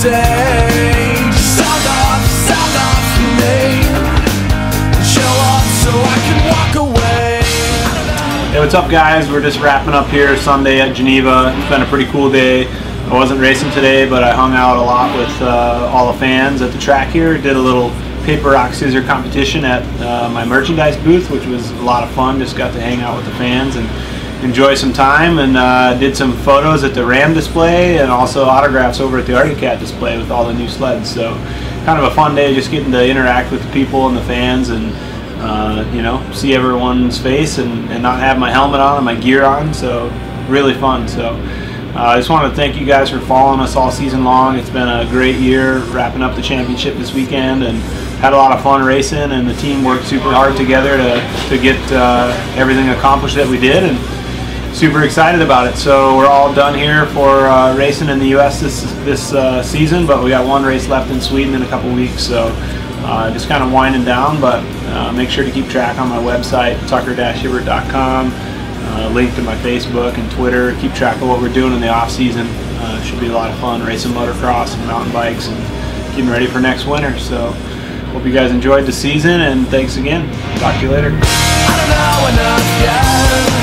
day. Sound off for me. Show up so I can walk away. Hey, what's up guys? We're just wrapping up here Sunday at Geneva. It's been a pretty cool day. I wasn't racing today, but I hung out a lot with all the fans at the track here. Did a little paper, rock, scissors competition at my merchandise booth, which was a lot of fun. Just got to hang out with the fans and enjoy some time, and did some photos at the Ram display and also autographs over at the Arctic Cat display with all the new sleds. So kind of a fun day, just getting to interact with the people and the fans, and you know, see everyone's face and not have my helmet on and my gear on. So really fun. So I just want to thank you guys for following us all season long. It's been a great year, wrapping up the championship this weekend, and had a lot of fun racing, and the team worked super hard together to get everything accomplished that we did, and super excited about it. So we're all done here for racing in the US this season, but we got one race left in Sweden in a couple weeks, so just kind of winding down. But make sure to keep track on my website, tucker-hibbert.com. Link to my Facebook and Twitter. Keep track of what we're doing in the off season. Should be a lot of fun racing motocross and mountain bikes and getting ready for next winter. So hope you guys enjoyed the season, and thanks again. Talk to you later. I don't know enough yet.